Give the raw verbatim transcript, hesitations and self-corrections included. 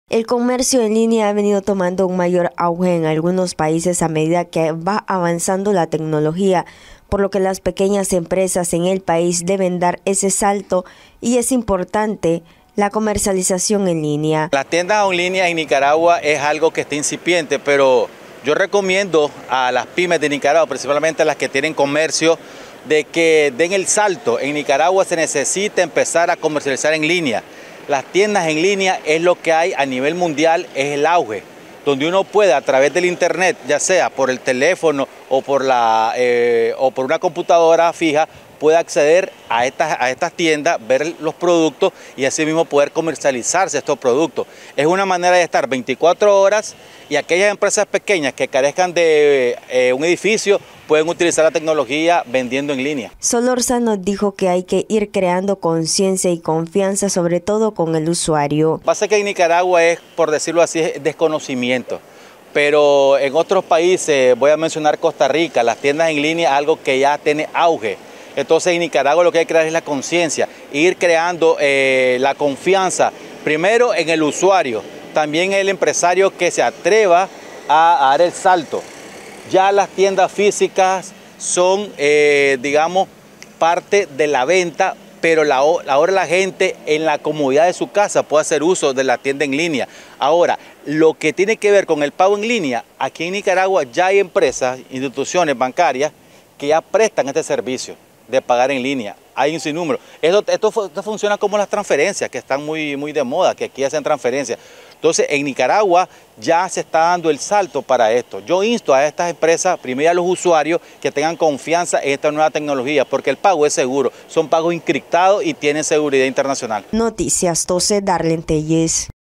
El comercio en línea ha venido tomando un mayor auge en algunos países a medida que va avanzando la tecnología, por lo que las pequeñas empresas en el país deben dar ese salto y es importante la comercialización en línea. Las tiendas en línea en Nicaragua es algo que está incipiente, pero yo recomiendo a las pymes de Nicaragua, principalmente a las que tienen comercio, de que den el salto. En Nicaragua se necesita empezar a comercializar en línea. Las tiendas en línea es lo que hay a nivel mundial, es el auge, donde uno puede a través del internet, ya sea por el teléfono o por, la, eh, o por una computadora fija, puede acceder a estas, a estas tiendas, ver los productos y así mismo poder comercializarse estos productos. Es una manera de estar veinticuatro horas y aquellas empresas pequeñas que carezcan de eh, un edificio pueden utilizar la tecnología vendiendo en línea. Solórzano dijo que hay que ir creando conciencia y confianza, sobre todo con el usuario. Lo que pasa es que en Nicaragua es, por decirlo así, es desconocimiento. Pero en otros países, voy a mencionar Costa Rica, las tiendas en línea es algo que ya tiene auge. Entonces en Nicaragua lo que hay que crear es la conciencia, ir creando eh, la confianza, primero en el usuario, también el empresario que se atreva a, a dar el salto. Ya las tiendas físicas son, eh, digamos, parte de la venta, pero la, ahora la gente en la comodidad de su casa puede hacer uso de la tienda en línea. Ahora, lo que tiene que ver con el pago en línea, aquí en Nicaragua ya hay empresas, instituciones bancarias que ya prestan este servicio de pagar en línea. Hay un sinnúmero. Esto, esto, esto funciona como las transferencias, que están muy, muy de moda, que aquí hacen transferencias. Entonces, en Nicaragua ya se está dando el salto para esto. Yo insto a estas empresas, primero a los usuarios, que tengan confianza en esta nueva tecnología, porque el pago es seguro. Son pagos encriptados y tienen seguridad internacional. Noticias doce, Darlene Telles.